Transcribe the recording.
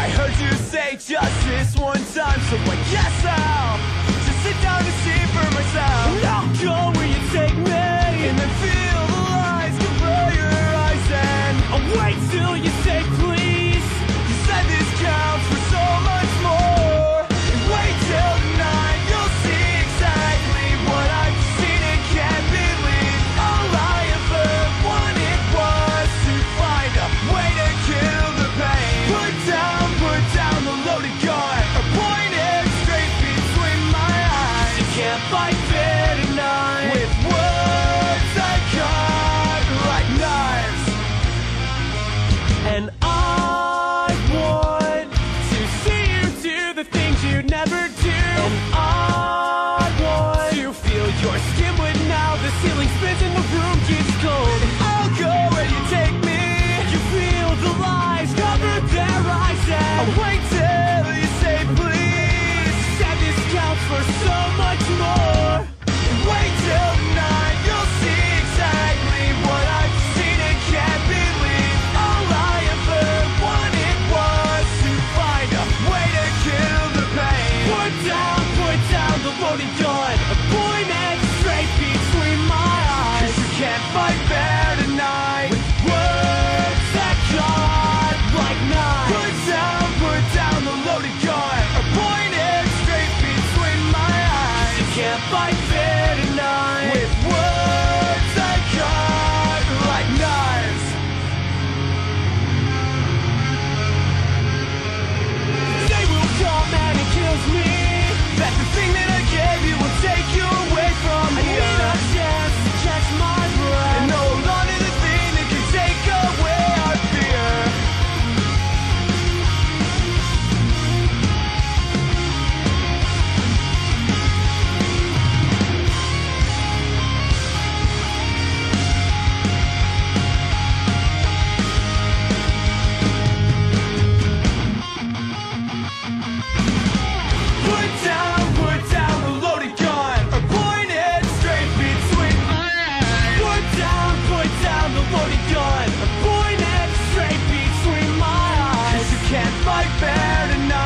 I heard you say just this one time, so I guess I'll just sit down and see for myself. And I'll go where you take me, and then feel the lies cover your eyes, and I'll wait till you say please. You said this counts for so much more, and wait till tonight, you'll see exactly what I've seen and can't believe. All I ever wanted was to find a way to kill the pain. Put down the loaded gun, or point it straight between my eyes. You can't fight fair tonight with words that cut like knives. And I want to see you do the things you never do. And I want to feel your skin when now the ceiling spins and the room gets cold. And I'll go where you take me. You feel the lies cover their eyes, and I'll wait till you say please. Said this counts for so much more. And wait till tonight, you'll see exactly what I've seen and can't believe. All I ever wanted was to find a way to kill the pain. Put down the loaded gun, point it straight between my eyes. 'Cause you can't fight fair tonight with words that cut like knives. Put down the loaded gun, or point it straight between my eyes. 'Cause you can't fight fair tonight with words that cut like knives. They will come and it kills me that the thing that I gave you will take you away from me. I need a chance to catch my breath, and hold on to the thing that can take away our fear. Put down the loaded gun, or point it straight between my eyes. Put down the loaded gun, or point it straight between my eyes. 'Cause you can't fight fair tonight.